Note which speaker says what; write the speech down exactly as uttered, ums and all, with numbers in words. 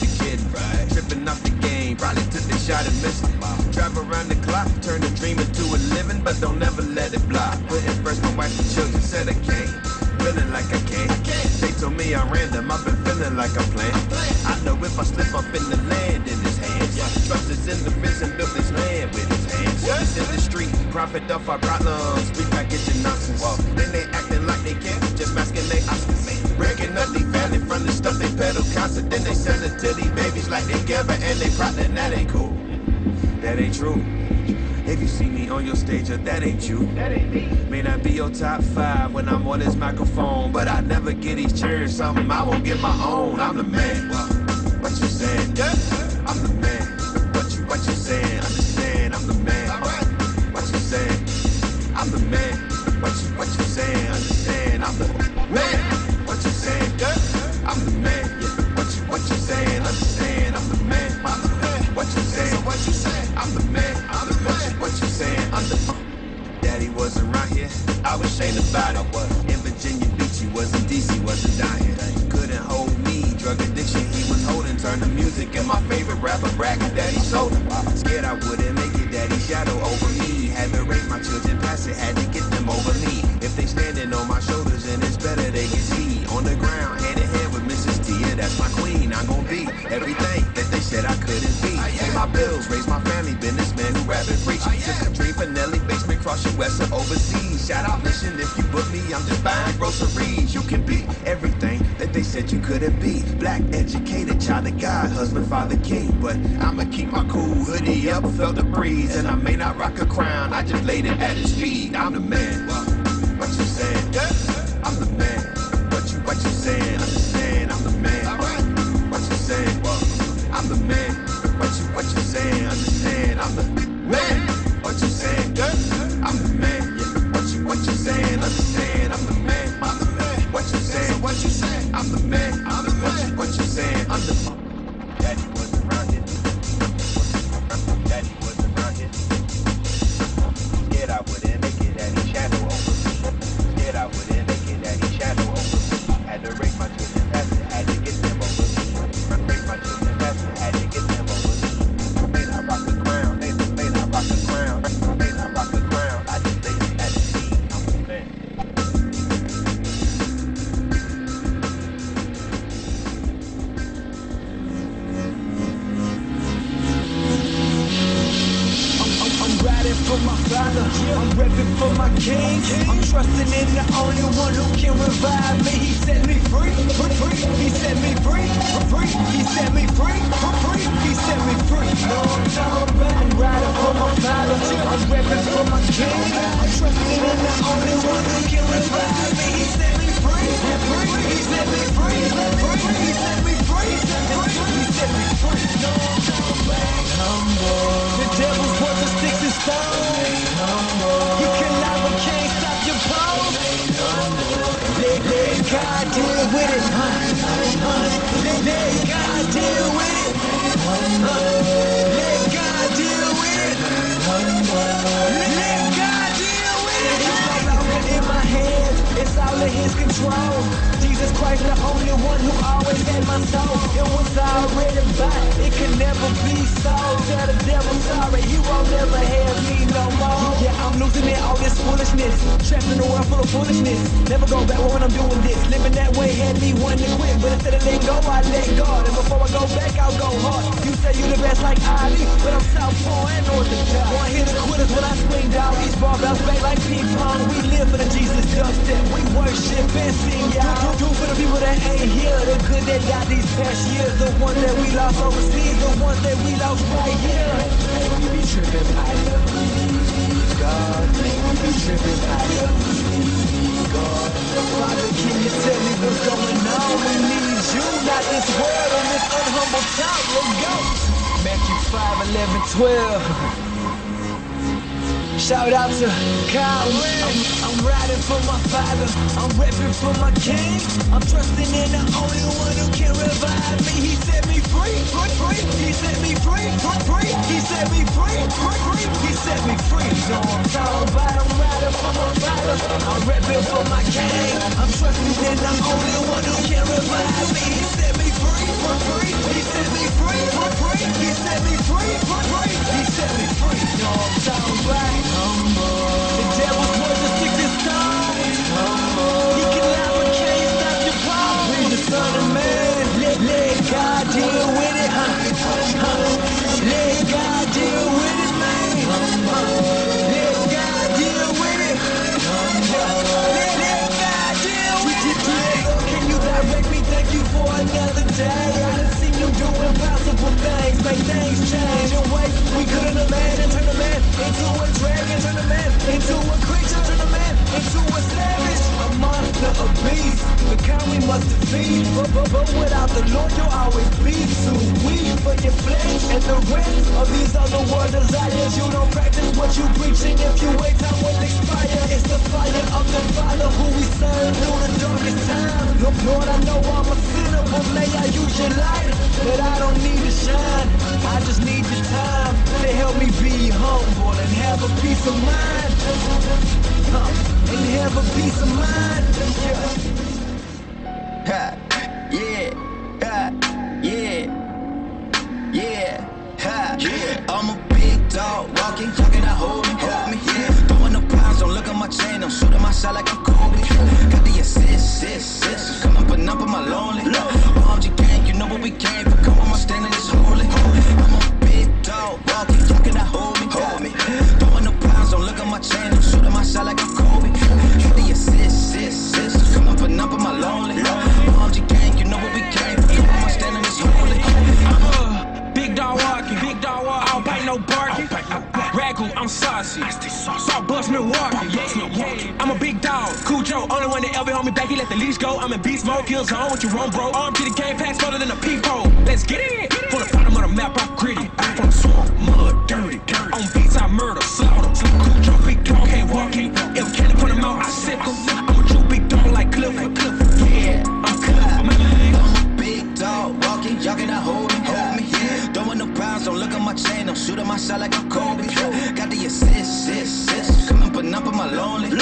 Speaker 1: kidding. Right. Tripping off the game, probably took the shot and missed it. Drive around the clock, turn a dream into a living, but don't ever let it block. Putting first my wife and children, said I can't. Feeling like I can't. They told me I'm random, I've been feeling like I'm playing. I know if I slip up in the land in his hands. Trust is in the prison, built this land with his hands. He's in the street, profit off our problems, repackaging nonsense. Then they acting like they can't, just masking their options. Breaking up they family from the stuff they peddle constant. Then they sell it to these babies like they gather and they problem. That ain't cool, that ain't true. If you see me on your stage, or that ain't you. That ain't me. May not be your top five when I'm on this microphone, but I never get these cheers. Something I won't get my own. I'm the man. What you saying? Yeah. I'm the man. What you what you saying? Understand? I'm the man. All right. What you saying? I'm the man. What you what you saying? Understand? I'm the man. What you saying? Yeah. I'm the man. Yeah. What you what you saying? Understand? I'm the man. I'm the man. What you saying? So what you saying? I'm the man. I'm the man. What you saying? I'm the uh, Daddy wasn't right here. I was ashamed about it. In Virginia Beach, he wasn't D C, wasn't down here. Couldn't hold me. Drug addiction he was holding. Turned the music and my favorite rapper bragging. Daddy sold him. Scared I wouldn't make it. Daddy shadow over me. Had to raise my children past it. Had to get them over me. If they standing on my shoulders and it's better they can see. On the ground, hand in hand with Missus T. Yeah, that's my queen. I'm gonna be everything that they said I couldn't be. Pay my bills, raise my family, businessman who rap and preach. Just a dream for Nelly, basement, cross your west or overseas. Shout out mission, if you book me, I'm just buying groceries. You can be everything that they said you couldn't be. Black, educated, child of God, husband, father, king. But I'ma keep my cool hoodie up, felt the breeze. And I may not rock a crown, I just laid it at his feet. I'm the man. What you saying? I'm the man. What you what you saying? Understand? I'm the man. What you saying? I'm the man. What you what you saying? Understand? I'm the man. What you saying? I'm the man. Yeah. What you what you saying? Understand? I'm the man. I'm the man. What you saying? So what you saying? I'm the man. I'm the man. What you saying? I'm the Daddy wasn't around here. Daddy wasn't around here. Scared I wouldn't make it. Daddy shadow over me. Scared I wouldn't make it. Daddy shadow over me. Had to raise my children past it. Had to get them over me. Raise my children past it. Had to get them over me. May not rock the crown. May, may not rock the crown. May not rock the crown. I just laid it at the feet. I'm the man.
Speaker 2: Riding for my father, I'm repping for my king. I'm trusting in the only one who can revive me. He set me free, free, free. He set me free, free, free. He set me free, free, free. He set me free. No, I'm talking about. I'm riding for my father, I'm repping for my king. I'm trusting in the only one who can revive me. He set me free, free. He set me free, free. He set me free, free. He set me free. No, I'm talking about. The devil's worth of sticks and stones. You can lie but can't stop your pose. Let, let God deal with it. Let, let God deal with it. Let God deal with it. Let God deal with it. It's no longer in my hands. It's all in His control. Jesus Christ, the only one who always had my soul. It was already bought. It could never be sold. Tell the devil sorry, he won't never have me no more. Yeah, I'm losing it, all this foolishness. Trapped in a world full of foolishness. Never go back when I'm doing this. Living that way had me wanting to quit, but instead of letting go, I let God. And before I go back, I'll go hard. You say you the best like Ali, but I'm Southpaw and North of God. Boy, I hear the quitters when I swing down. These ball bounce back like ping pong. We live for the Jesus dubstep. We worship and sing, y'all. Do for the people that ain't here, the good that died these past years, the ones that we lost overseas, the ones that we lost right here. We be tripping, I love God. We be tripping, I love God. Father, can you tell me what's going on? We need you, not this world and this unhumble talk. Let's go. Matthew five, eleven, twelve. Shout out to Kyle. I'm, I'm riding for my father. I'm repping for my king. I'm trusting in the only one who can revive me. He set me free, free, free. He set me free, free, free. He set me free, free, free. He set me free. So I'm talking about I'm riding for my father. I'm repping for my king. I'm trusting in the only one who can revive me. He set me free, free, free. He set me into a creature, turn a man into a savage, a monster, a beast, the kind we must defeat. But, but, but without the Lord, you'll always be too weak for your flesh and the rest of these other world desires. You don't practice what you preaching. If you wait, time will expire. It's the fire of the Father who we serve through the darkest time. Look, Lord, I know I'm a sinner, but may I use your light, that I don't need to shine. I just need your time to help me be humble and have a peace of mind. Huh. And have a peace of mind. Yeah.
Speaker 3: Ha, yeah, ha, yeah, yeah, ha, yeah. I'm a big dog walking, talking, I hold me, hold me, yeah. Throwing the pounds, don't look at my chain, I'm shooting my shot like I'm Kobe. Got the assist, assist, assist. Come up and up on my lonely. O M G gang, you know what we came for. Come on, my standing is holy. I'm a big dog walking, talking, I hold me, hold me. Throwing the pounds, don't look at my chain, I'm shooting my shot like I'm Kobe. Got the assist, assist, assist. Come up and up on my lonely. O M G gang, you know what we came for. Come on, my standing is holy.
Speaker 4: I'm a big dog walking, big dog walking. I don't bite no barking. Ragu, I'm saucy. Salt bust Milwaukee. Yeah. I'm a big dog, cool Joe. Only one that ever hold me back. He let the leash go. I'm in beast mode, kill zone. What you want, bro? Arm to the game, packs further than a peephole. Let's get it. From the bottom of the map, I'm gritty. From the swamp, mud, dirty, dirty. On beats, I murder, slaughter. Cool Joe, big dog, can't walk, can't. If candy put him out, I sick him. I'm a true big dog like Clifford. Yeah, I'm Clifford, man.
Speaker 3: I'm a big dog walking, jogging, I hold me, hold me, yeah. Throwing the pounds, don't look at my chain, I'm shooting my shot like I'm Kobe. Got the assist, assist, assist. Come up and up on my lonely.